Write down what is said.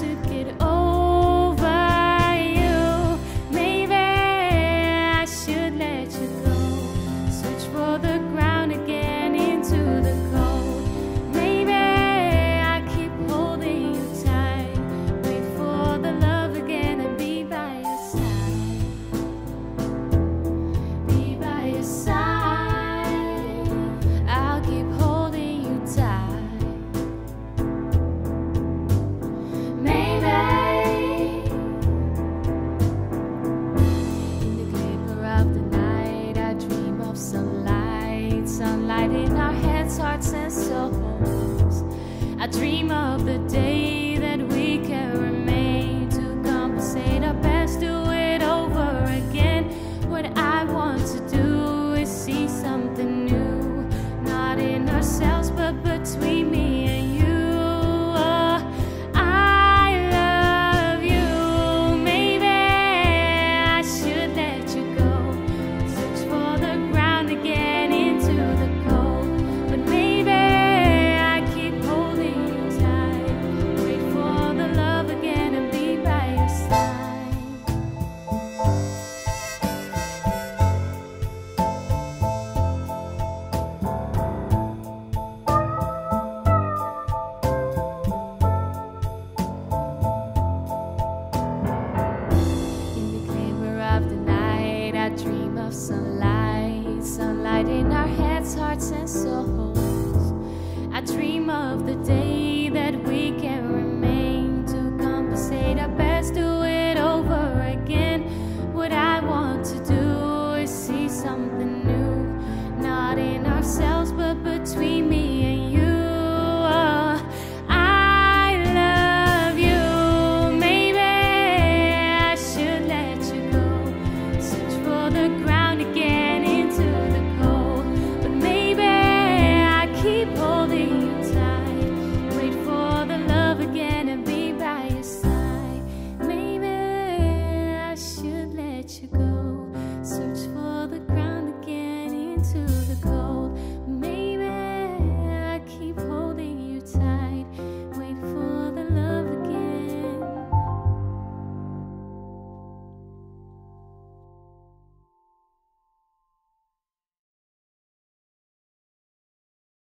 to get over you. Maybe I should let you go. Search for the ground again into the cold. Maybe I keep holding you tight. Wait for the love again and be by your side. Be by your side. I'll keep holding you tight. Maybe in the glimmer of the night I dream of sunlight, sunlight in our heads, hearts and souls. I dream of the day that we can remain to compensate our past, do it over again. What I want to do is see something new, not in ourselves but between me and you. I love you. Maybe I should let you go. Search for the ground again into the cold. But maybe I keep holding you tight. Wait for the love again and be by your side. In the glimmer of the night I dream of sunlight, sunlight in our heads, hearts and souls. I dream of the day that we can remain to compensate our best, do it over again. What I want to do is see something new, not in ourselves but between me and you. I love you. Maybe I should let you go. Search for the ground again into the cold. But maybe I keep holding you tight. Wait for the love again and be by your side. Maybe I should let you go. Search